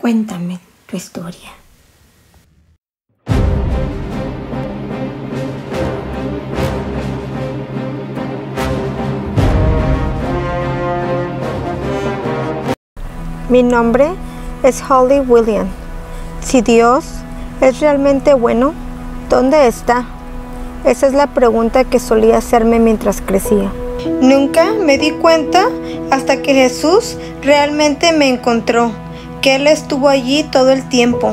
Cuéntame tu historia. Mi nombre es Holly William. Si Dios es realmente bueno, ¿dónde está? Esa es la pregunta que solía hacerme mientras crecía. Nunca me di cuenta hasta que Jesús realmente me encontró, que Él estuvo allí todo el tiempo.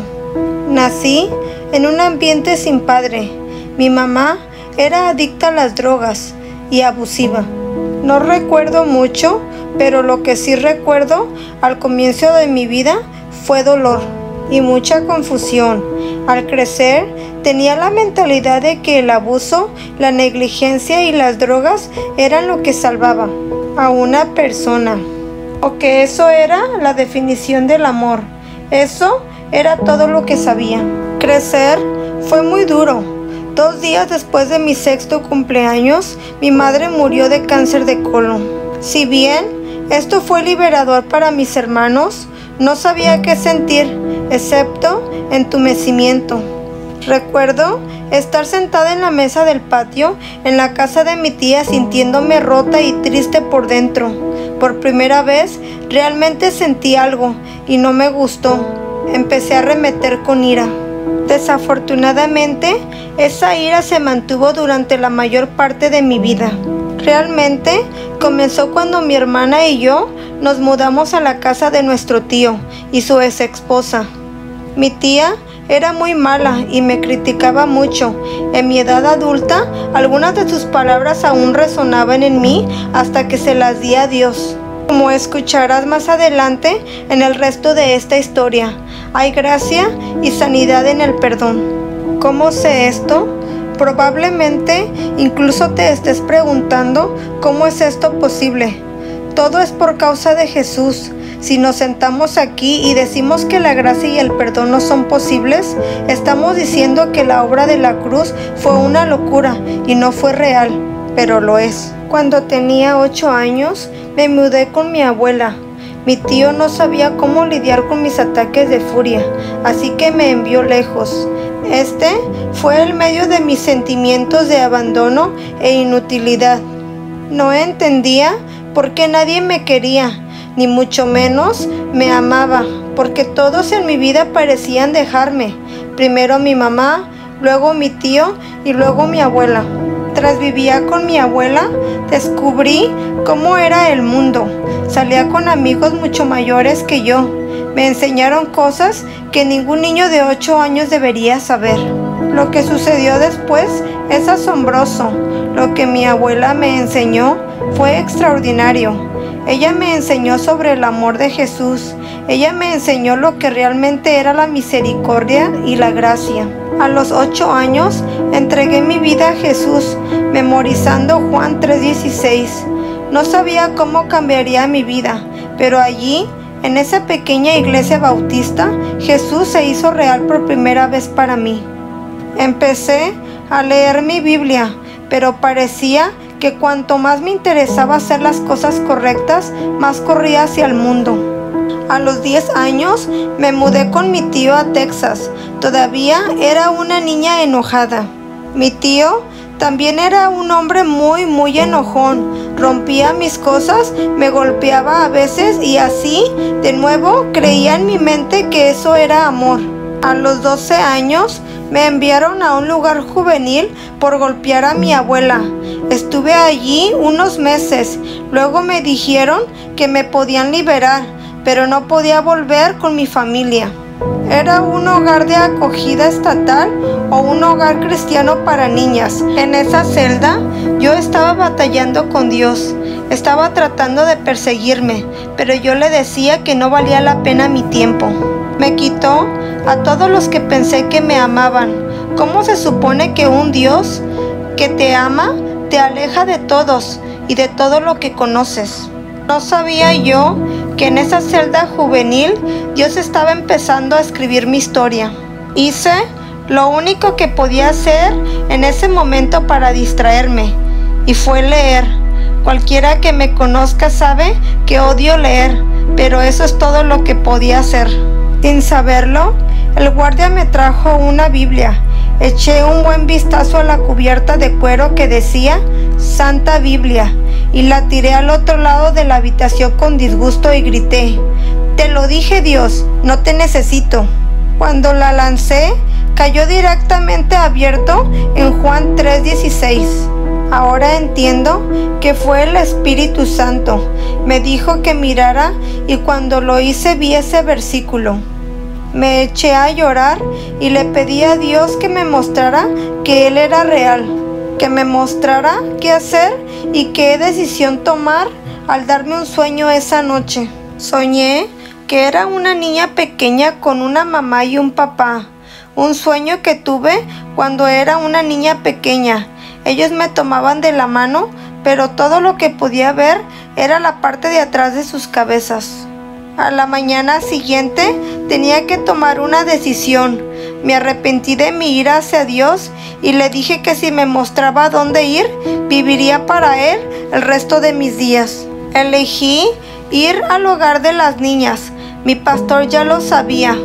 Nací en un ambiente sin padre. Mi mamá era adicta a las drogas y abusiva. No recuerdo mucho, pero lo que sí recuerdo al comienzo de mi vida fue dolor y mucha confusión. Al crecer, tenía la mentalidad de que el abuso, la negligencia y las drogas eran lo que salvaba a una persona, o que eso era la definición del amor. Eso era todo lo que sabía. Crecer fue muy duro. 2 días después de mi 6º cumpleaños, mi madre murió de cáncer de colon. Si bien esto fue liberador para mis hermanos, no sabía qué sentir, excepto entumecimiento. Recuerdo estar sentada en la mesa del patio en la casa de mi tía sintiéndome rota y triste por dentro. Por primera vez realmente sentí algo y no me gustó. Empecé a arremeter con ira. Desafortunadamente, esa ira se mantuvo durante la mayor parte de mi vida. Realmente comenzó cuando mi hermana y yo nos mudamos a la casa de nuestro tío y su ex esposa. Mi tía era muy mala y me criticaba mucho. En mi edad adulta, algunas de sus palabras aún resonaban en mí hasta que se las di a Dios. Como escucharás más adelante en el resto de esta historia, hay gracia y sanidad en el perdón. ¿Cómo sé esto? Probablemente incluso te estés preguntando cómo es esto posible. Todo es por causa de Jesús. Si nos sentamos aquí y decimos que la gracia y el perdón no son posibles, estamos diciendo que la obra de la cruz fue una locura y no fue real, pero lo es. Cuando tenía 8 años, me mudé con mi abuela. Mi tío no sabía cómo lidiar con mis ataques de furia, así que me envió lejos. Este fue el medio de mis sentimientos de abandono e inutilidad. No entendía por qué nadie me quería, ni mucho menos me amaba, porque todos en mi vida parecían dejarme. Primero mi mamá, luego mi tío y luego mi abuela. Tras vivía con mi abuela, descubrí cómo era el mundo. Salía con amigos mucho mayores que yo. Me enseñaron cosas que ningún niño de 8 años debería saber. Lo que sucedió después es asombroso. Lo que mi abuela me enseñó fue extraordinario. Ella me enseñó sobre el amor de Jesús. Ella me enseñó lo que realmente era la misericordia y la gracia. A los 8 años entregué mi vida a Jesús, memorizando Juan 3:16. No sabía cómo cambiaría mi vida, pero allí, en esa pequeña iglesia bautista, Jesús se hizo real por primera vez para mí. Empecé a leer mi Biblia, pero parecía que cuanto más me interesaba hacer las cosas correctas, más corría hacia el mundo. A los 10 años me mudé con mi tío a Texas. Todavía era una niña enojada. Mi tío también era un hombre muy enojón. Rompía mis cosas, me golpeaba a veces y así, de nuevo, creía en mi mente que eso era amor. A los 12 años me enviaron a un lugar juvenil por golpear a mi abuela. Estuve allí unos meses. Luego me dijeron que me podían liberar, pero no podía volver con mi familia. Era un hogar de acogida estatal o un hogar cristiano para niñas. En esa celda yo estaba batallando con Dios. Estaba tratando de perseguirme, pero yo le decía que no valía la pena mi tiempo. Me quitó a todos los que pensé que me amaban. ¿Cómo se supone que un Dios que te ama te aleja de todos y de todo lo que conoces? No sabía yo que en esa celda juvenil Dios estaba empezando a escribir mi historia. Hice lo único que podía hacer en ese momento para distraerme, y fue leer. Cualquiera que me conozca sabe que odio leer, pero eso es todo lo que podía hacer. Sin saberlo, el guardia me trajo una Biblia. Eché un buen vistazo a la cubierta de cuero que decía Santa Biblia y la tiré al otro lado de la habitación con disgusto y grité: «Te lo dije, Dios, no te necesito». Cuando la lancé, cayó directamente abierto en Juan 3:16. Ahora entiendo que fue el Espíritu Santo. Me dijo que mirara y cuando lo hice vi ese versículo. Me eché a llorar y le pedí a Dios que me mostrara que Él era real, que me mostrara qué hacer y qué decisión tomar al darme un sueño esa noche. Soñé que era una niña pequeña con una mamá y un papá. Un sueño que tuve cuando era una niña pequeña. Ellos me tomaban de la mano, pero todo lo que podía ver era la parte de atrás de sus cabezas. A la mañana siguiente tenía que tomar una decisión. Me arrepentí de mi ira hacia Dios y le dije que si me mostraba dónde ir, viviría para Él el resto de mis días. Elegí ir al hogar de las niñas. Mi pastor ya lo sabía.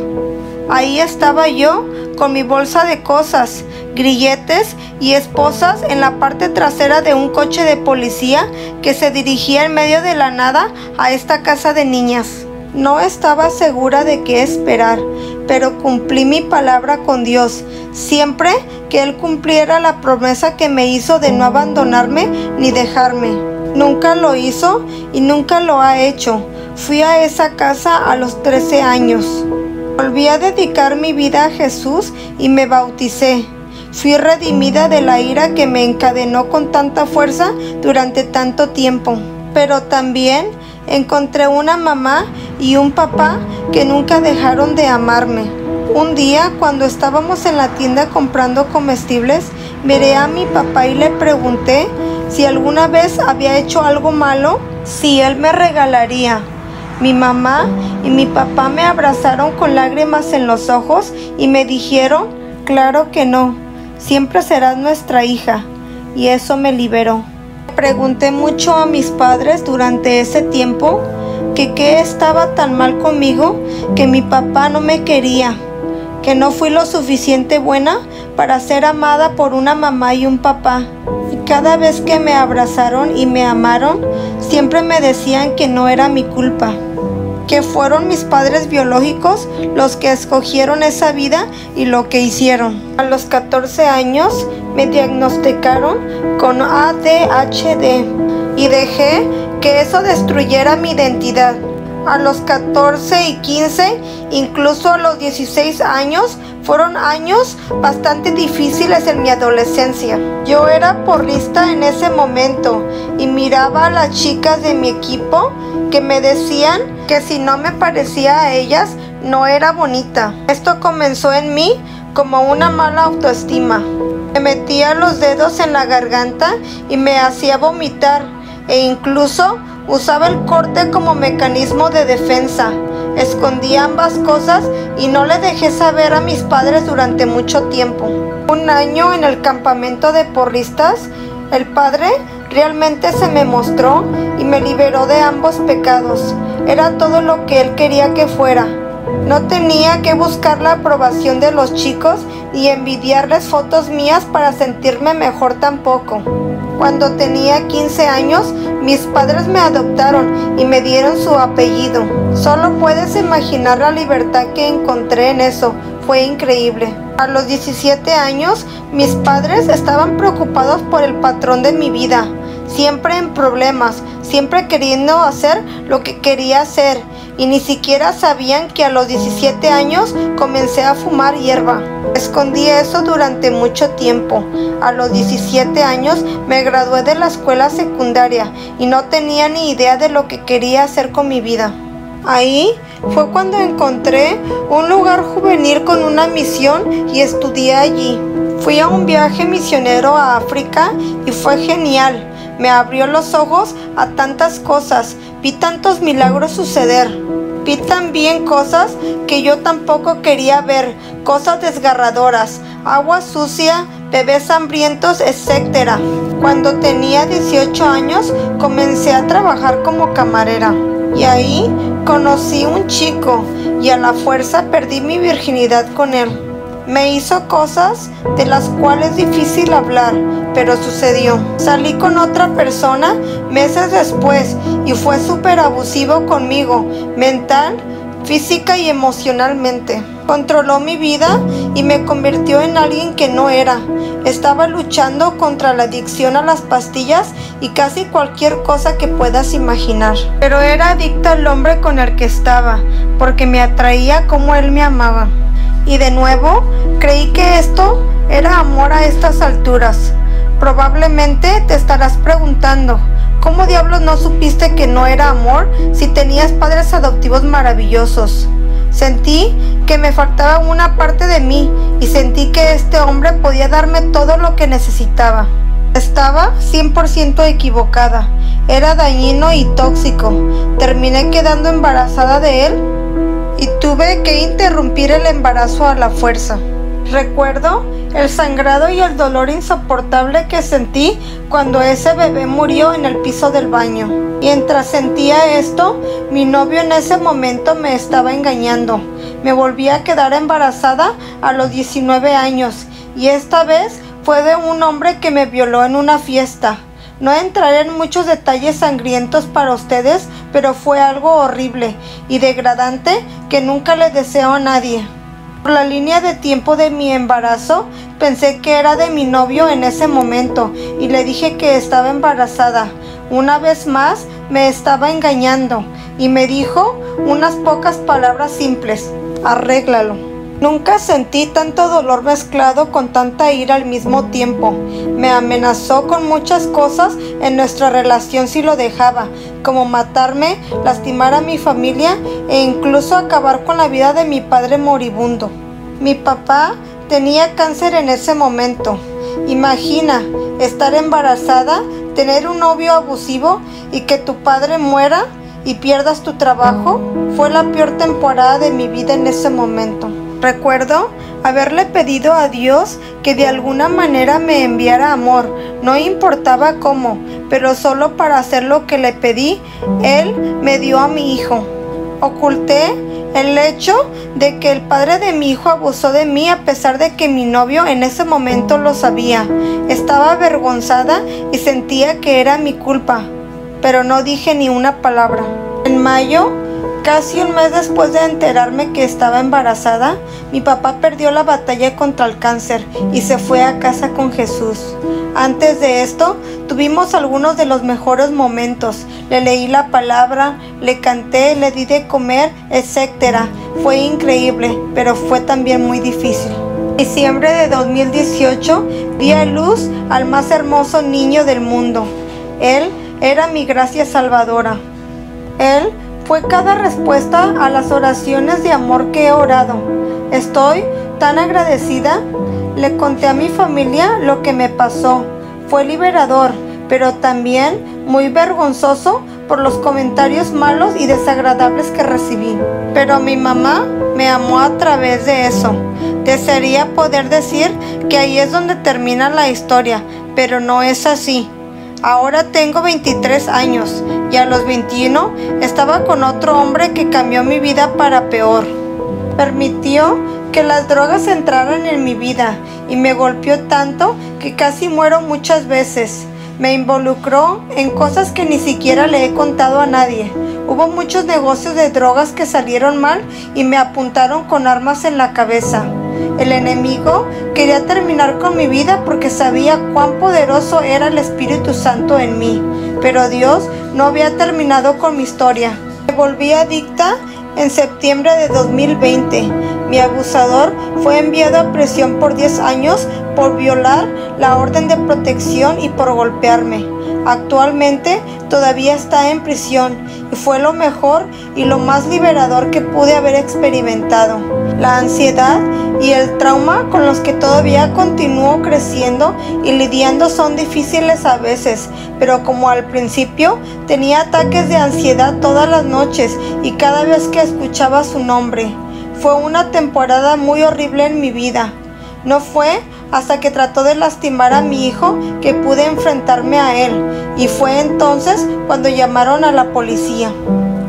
Ahí estaba yo con mi bolsa de cosas, grilletes y esposas en la parte trasera de un coche de policía que se dirigía en medio de la nada a esta casa de niñas. No estaba segura de qué esperar, pero cumplí mi palabra con Dios, siempre que Él cumpliera la promesa que me hizo de no abandonarme ni dejarme. Nunca lo hizo y nunca lo ha hecho. Fui a esa casa a los 13 años. Volví a dedicar mi vida a Jesús y me bauticé. Fui redimida de la ira que me encadenó con tanta fuerza durante tanto tiempo. Pero también encontré una mamá y un papá que nunca dejaron de amarme. Un día, cuando estábamos en la tienda comprando comestibles, miré a mi papá y le pregunté si alguna vez había hecho algo malo, si él me regalaría. Mi mamá y mi papá me abrazaron con lágrimas en los ojos y me dijeron: «Claro que no, siempre serás nuestra hija», y eso me liberó. Pregunté mucho a mis padres durante ese tiempo que qué estaba tan mal conmigo que mi papá no me quería, que no fui lo suficiente buena para ser amada por una mamá y un papá. Y cada vez que me abrazaron y me amaron, siempre me decían que no era mi culpa, que fueron mis padres biológicos los que escogieron esa vida y lo que hicieron. A los 14 años me diagnosticaron con ADHD y dejé que eso destruyera mi identidad. A los 14 y 15, incluso a los 16 años, fueron años bastante difíciles en mi adolescencia. Yo era porrista en ese momento y miraba a las chicas de mi equipo que me decían que si no me parecía a ellas, no era bonita. Esto comenzó en mí como una mala autoestima. Me metía los dedos en la garganta y me hacía vomitar, e incluso usaba el corte como mecanismo de defensa. Escondí ambas cosas y no le dejé saber a mis padres durante mucho tiempo. Un año en el campamento de porristas, el Padre realmente se me mostró y me liberó de ambos pecados. Era todo lo que Él quería que fuera. No tenía que buscar la aprobación de los chicos ni envidiarles fotos mías para sentirme mejor tampoco. Cuando tenía 15 años, mis padres me adoptaron y me dieron su apellido. Solo puedes imaginar la libertad que encontré en eso. Fue increíble. A los 17 años, mis padres estaban preocupados por el patrón de mi vida. Siempre en problemas, siempre queriendo hacer lo que quería hacer. Y ni siquiera sabían que a los 17 años comencé a fumar hierba. Escondí eso durante mucho tiempo. A los 17 años me gradué de la escuela secundaria y no tenía ni idea de lo que quería hacer con mi vida. Ahí fue cuando encontré un lugar juvenil con una misión y estudié allí. Fui a un viaje misionero a África y fue genial. Me abrió los ojos a tantas cosas, vi tantos milagros suceder. Vi también cosas que yo tampoco quería ver, cosas desgarradoras, agua sucia, bebés hambrientos, etc. Cuando tenía 18 años, comencé a trabajar como camarera. Y ahí conocí un chico y a la fuerza perdí mi virginidad con él. Me hizo cosas de las cuales es difícil hablar, pero sucedió. Salí con otra persona meses después y fue súper abusivo conmigo, mental, física y emocionalmente. Controló mi vida y me convirtió en alguien que no era. Estaba luchando contra la adicción a las pastillas y casi cualquier cosa que puedas imaginar. Pero era adicta al hombre con el que estaba, porque me atraía como él me amaba. Y de nuevo, creí que esto era amor a estas alturas. Probablemente te estarás preguntando, ¿cómo diablos no supiste que no era amor si tenías padres adoptivos maravillosos? Sentí que me faltaba una parte de mí y sentí que este hombre podía darme todo lo que necesitaba. Estaba 100% equivocada. Era dañino y tóxico. Terminé quedando embarazada de él y tuve que interrumpir el embarazo a la fuerza. Recuerdo el sangrado y el dolor insoportable que sentí cuando ese bebé murió en el piso del baño. Mientras sentía esto, mi novio en ese momento me estaba engañando. Me volví a quedar embarazada a los 19 años y esta vez fue de un hombre que me violó en una fiesta. No entraré en muchos detalles sangrientos para ustedes, pero fue algo horrible y degradante que nunca le deseo a nadie. Por la línea de tiempo de mi embarazo, pensé que era de mi novio en ese momento y le dije que estaba embarazada. Una vez más me estaba engañando y me dijo unas pocas palabras simples: arréglalo. Nunca sentí tanto dolor mezclado con tanta ira al mismo tiempo. Me amenazó con muchas cosas en nuestra relación si lo dejaba, como matarme, lastimar a mi familia e incluso acabar con la vida de mi padre moribundo. Mi papá tenía cáncer en ese momento. Imagina estar embarazada, tener un novio abusivo y que tu padre muera y pierdas tu trabajo. Fue la peor temporada de mi vida en ese momento. Recuerdo haberle pedido a Dios que de alguna manera me enviara amor, no importaba cómo, pero solo para hacer lo que le pedí, Él me dio a mi hijo. Oculté el hecho de que el padre de mi hijo abusó de mí a pesar de que mi novio en ese momento lo sabía. Estaba avergonzada y sentía que era mi culpa, pero no dije ni una palabra. En mayo, casi un mes después de enterarme que estaba embarazada, mi papá perdió la batalla contra el cáncer y se fue a casa con Jesús. Antes de esto, tuvimos algunos de los mejores momentos. Le leí la palabra, le canté, le di de comer, etc. Fue increíble, pero fue también muy difícil. En diciembre de 2018, di a luz al más hermoso niño del mundo. Él era mi gracia salvadora. Él fue cada respuesta a las oraciones de amor que he orado. Estoy tan agradecida. Le conté a mi familia lo que me pasó. Fue liberador, pero también muy vergonzoso por los comentarios malos y desagradables que recibí. Pero mi mamá me amó a través de eso. Desearía poder decir que ahí es donde termina la historia, pero no es así. Ahora tengo 23 años y a los 21 estaba con otro hombre que cambió mi vida para peor. Permitió que las drogas entraran en mi vida y me golpeó tanto que casi muero muchas veces. Me involucró en cosas que ni siquiera le he contado a nadie. Hubo muchos negocios de drogas que salieron mal y me apuntaron con armas en la cabeza. El enemigo quería terminar con mi vida porque sabía cuán poderoso era el Espíritu Santo en mí. Pero Dios no había terminado con mi historia. Me volví adicta en septiembre de 2020. Mi abusador fue enviado a prisión por 10 años por violar la orden de protección y por golpearme. Actualmente todavía está en prisión y fue lo mejor y lo más liberador que pude haber experimentado. La ansiedad y el trauma con los que todavía continúo creciendo y lidiando son difíciles a veces, pero como al principio tenía ataques de ansiedad todas las noches y cada vez que escuchaba su nombre. Fue una temporada muy horrible en mi vida. No fue hasta que trató de lastimar a mi hijo que pude enfrentarme a él, y fue entonces cuando llamaron a la policía.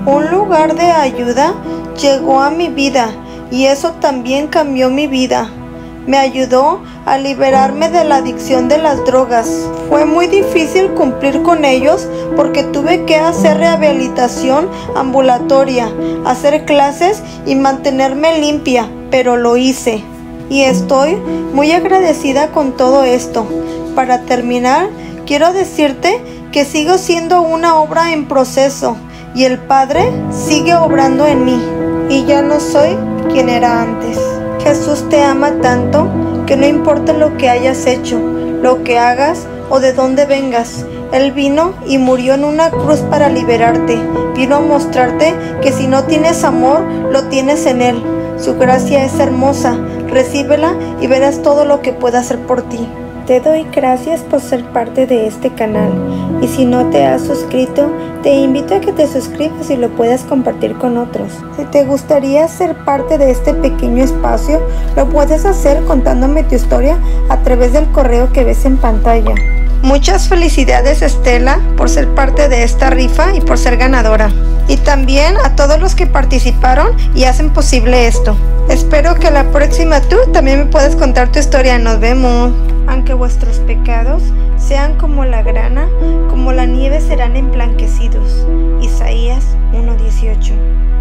Un lugar de ayuda llegó a mi vida y eso también cambió mi vida. Me ayudó a liberarme de la adicción de las drogas. Fue muy difícil cumplir con ellos porque tuve que hacer rehabilitación ambulatoria, hacer clases y mantenerme limpia, pero lo hice. Y estoy muy agradecida con todo esto. Para terminar, quiero decirte que sigo siendo una obra en proceso y el Padre sigue obrando en mí. Y ya no soy quien era antes. Jesús te ama tanto que no importa lo que hayas hecho, lo que hagas o de dónde vengas. Él vino y murió en una cruz para liberarte. Vino a mostrarte que si no tienes amor, lo tienes en Él. Su gracia es hermosa. Recíbela y verás todo lo que puede hacer por ti. Te doy gracias por ser parte de este canal. Y si no te has suscrito, te invito a que te suscribas y lo puedas compartir con otros. Si te gustaría ser parte de este pequeño espacio, lo puedes hacer contándome tu historia a través del correo que ves en pantalla. Muchas felicidades, Estela, por ser parte de esta rifa y por ser ganadora. Y también a todos los que participaron y hacen posible esto. Espero que la próxima tú también me puedas contar tu historia. Nos vemos. Aunque vuestros pecados sean como la grana, como la nieve serán emblanquecidos. Isaías 1:18.